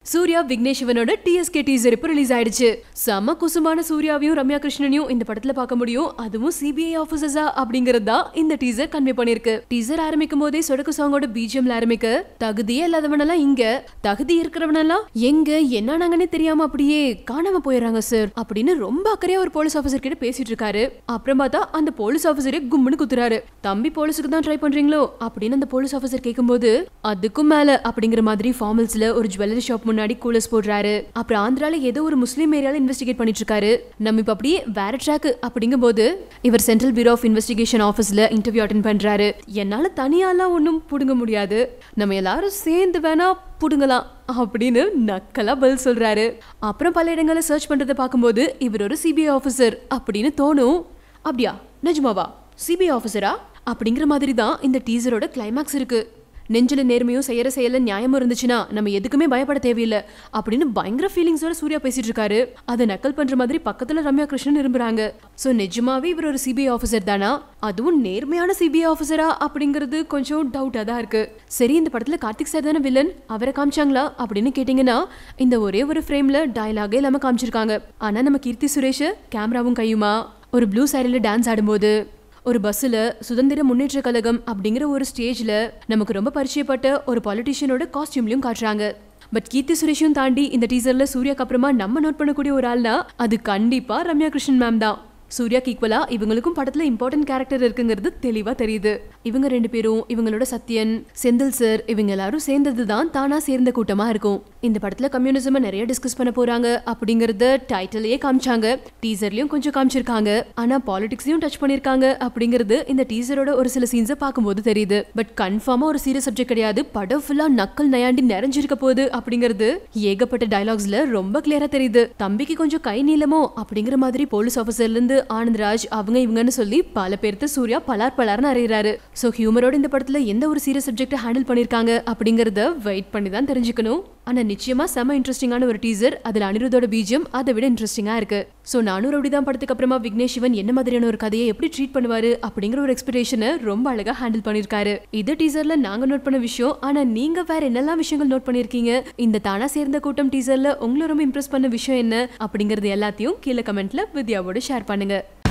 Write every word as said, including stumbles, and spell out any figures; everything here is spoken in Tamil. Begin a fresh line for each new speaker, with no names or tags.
சூர்யா விக்னேஷ் சிவனோட டிஎஸ்கே டீசர் இப்ப ரிலீஸ் ஆயிடுச்சு. செம குசுமான சூர்யாவையும் ரம்யா கிருஷ்ணனையும் இந்த படத்துல பார்க்க முடியும். அதுவும் சிபிஐ ஆபீசர்ஸா அப்படிங்கறது தான் இந்த டீசர் கன்வே பண்ணிருக்கு. டீசர் ஆரம்பிக்கும் போதே சொடக்கு சாங்கோட பிஜிஎம்ல ஆரம்பிக்க தகுதியே இல்லாதவனெல்லாம் இங்க, தகுதி இருக்கிறவனெல்லாம் எங்க என்னன்னாங்கன்னே தெரியாம அப்படியே காணாம போயிடறாங்க சார் அப்படின்னு ரொம்ப அக்கறையா ஒரு போலீஸ் ஆபீசர் கிட்ட பேசிட்டு இருக்காரு. அப்புறம் பார்த்தா அந்த போலீஸ் ஆபீசரே கும்முன்னு குத்துறாரு. தம்பி போலீஸுக்கு தான் ட்ரை பண்றீங்களோ அப்படின்னு அந்த போலீஸ் ஆபீசர் கேட்கும்போது அதுக்கும் மேல அப்படிங்கிற மாதிரி ஃபார்மல்ஸ்ல ஒரு ஜுவல்லரி ஷாப் முன்னாடி கூலர்ஸ் போடுறாரு. அப்புறம் ஆந்திரால ஏதோ ஒரு முஸ்லீம் ஏரியால இன்வெஸ்டிகேட் பண்ணிட்டு இருக்காரு. நம்ம இப்ப அப்படியே வேற ட்ராக் அப்படிங்கும்போது இவர் சென்ட்ரல் பியூரோ ஆஃப் இன்வெஸ்டிகேஷன் ஆபீஸ்ல இன்டர்வியூ அட்டெண்ட் பண்றாரு. என்னால தனியாலாம் ஒன்னும் புடுங்க முடியாது, நம்ம எல்லாரும் சேர்ந்து வேணா புடுங்கலாம் அப்படின்னு நக்கலா பதில் சொல்றாரு. அப்புறம் பல இடங்களை சர்ச் பண்றதை பார்க்கும்போது இவர் ஒரு சிபிஐ ஆபீசர் அப்படின்னு தோணும். அப்படியா, நிஜமாவா சிபிஐ ஆபீசரா அப்படிங்கிற மாதிரி தான் இந்த டீசரோட கிளைமாக்ஸ் இருக்கு. நெஞ்சில நேர்மையும் செய்யற செயல நியாயமும் இருந்துச்சுன்னா நம்ம எதுக்குமே பயப்பட தேவையில்லை அப்படின்னு பயங்கர ஃபீலிங்ஸோட சூர்யா பேசிட்டு இருக்காரு. அதை நக்கல் பண்ற மாதிரி பக்கத்துல ரம்யா கிருஷ்ணன் இரும்புறாங்க. சோ நிஜமாவே இவர் ஒரு சிபிஐ ஆபீசர் தானா, அதுவும் நேர்மையான சிபிஐ ஆபீசரா அப்படிங்கிறது கொஞ்சம் டவுட்டா தான் இருக்கு. சரி, இந்த படத்துல கார்த்திக் சார் தானே வில்லன், அவரை காமிச்சாங்களா அப்படின்னு கேட்டீங்கன்னா இந்த ஒரே ஒரு ஃப்ரேம்ல டயலாகே இல்லாம காமிச்சிருக்காங்க. ஆனா நம்ம கீர்த்தி சுரேஷ் கேமராவும் கையுமா ஒரு ப்ளூ சாரில டான்ஸ் ஆடும்போது, ஒரு பஸ்ல சுதந்திர முன்னேற்ற கழகம் அப்படிங்கிற ஒரு ஸ்டேஜ்ல நமக்கு ரொம்ப பரிச்சயப்பட்ட ஒரு பாலிட்டிஷியனோட காஸ்டியூம்லயும் காட்டுறாங்க. பட் கீர்த்தி சுரேஷையும் தாண்டி இந்த டீசர்ல சூர்யாக்கு அப்புறமா நம்ம நோட் பண்ணக்கூடிய ஒரு ஆள்னா அது கண்டிப்பா ரம்யா கிருஷ்ணன் மேம் தான். சூர்யாக்கு ஈக்குவலா இவங்களுக்கும் படத்துல இம்பார்ட்டன்ட் கேரக்டர் இருக்குங்கிறது தெளிவா தெரியுது. இவங்க ரெண்டு பேரும், இவங்களோட சத்யன், செந்தில் சார், இவங்க எல்லாரும் சேர்ந்ததுதான் தானா சேர்ந்த கூட்டமா இருக்கும். இந்த படத்துல கம்யூனிசம் நிறைய டிஸ்கஸ் பண்ண போறாங்க அப்படிங்கறத டைட்டிலேயே காமிச்சாங்க, டீசர்லயும் கொஞ்சம் காமிச்சிருக்காங்க. ஆனா பாலிடிக்ஸையும் டச் பண்ணிருக்காங்க அப்படிங்கிறது இந்த டீசரோட ஒரு சில சீன்ஸை பார்க்கும்போது தெரியுது. பட் கன்ஃபார்மா ஒரு சீரியஸ் சப்ஜெக்ட் கிடையாது, படம் ஃபுல்லா நக்கல் நயாண்டி நிறைஞ்சிருக்க போகுது அப்படிங்கிறது ஏகப்பட்ட டயலாக்ஸ்ல ரொம்ப கிளியரா தெரியுது. தம்பிக்கு கொஞ்சம் கை நீளமோ அப்படிங்கிற மாதிரி போலீஸ் ஆபீசர்ல இருந்து ஆனந்த்ராஜ் அவங்க இவங்கன்னு சொல்லி பல பேர்த்து சூர்யா பலார் பலார்னு அறியறாரு. சோ ஹியூமரோட இந்த படத்துல எந்த ஒரு சீரியஸ் சப்ஜெக்ட் ஹேண்டில் பண்ணிருக்காங்க அப்படிங்கறத வெயிட் பண்ணி தான் தெரிஞ்சுக்கணும். ஆனா நிச்சயமா செம இன்ட்ரெஸ்டிங்கான ஒரு டீசர். அதுல அனிருத்தோட பிஜிஎம் அதை விட இன்ட்ரெஸ்டிங்கா இருக்கு. சோ நானும் ரவுடிதான் படத்துக்கு அப்புறமா விக்னேஷ் சிவன் என்ன மாதிரியான ஒரு கதையை எப்படி ட்ரீட் பண்ணுவாரு அப்படிங்கிற ஒரு எக்ஸ்பெக்டேஷனை ரொம்ப அழகா ஹேண்டில் பண்ணிருக்காரு. இது டீசர்ல நாங்க நோட் பண்ண விஷயம். ஆனா நீங்க வேற என்னெல்லாம் விஷயங்கள் நோட் பண்ணிருக்கீங்க, இந்த தானா சேர்ந்த கூட்டம் டீசர்ல உங்களை ரொம்ப இம்ப்ரெஸ் பண்ண விஷயம் என்ன அப்படிங்கறது எல்லாத்தையும் கீழே கமெண்ட்ல வித்யாவோட ஷேர் பண்ணுங்க.